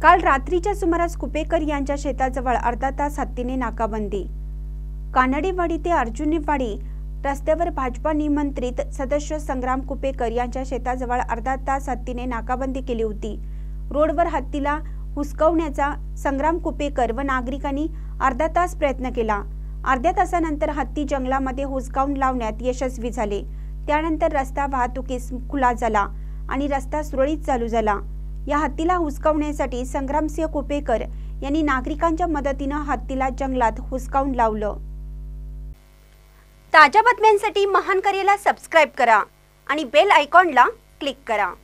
काल रात्रीच्या सुमारास कुपेकर यांच्या शेताजवळ अर्धा तास हत्तीने नाकाबंदी। कानडेवाडी ते अर्जुनीवाडी रस्त्यावर भाजपा निमंत्रित सदस्य संग्राम कुपेकर यांच्या शेताजवळ अर्धा तास हत्तीने नाकाबंदी केली होती। रोडवर हत्तीला हुसकावण्याचा संग्राम कुपेकर व नागरिकांनी अर्धा तास प्रयत्न केला। अर्ध्या तासानंतर हत्ती जंगलामध्ये हुसकावून लावण्यात यशस्वी झाले। त्यानंतर रस्ता वाहतुकीस खुला झाला आणि रस्ता सुरळीत चालू झाला। या हत्तीला हुसकावण्यासाठी संग्रामसिंह कुपेकर यांनी नागरिकांच्या मदतीने हत्तीला जंगलात हुसकावून लावलं। ताज्या बातम्यांसाठी महान करेला सबस्क्राइब करा आणि बेल आयकॉनला क्लिक करा।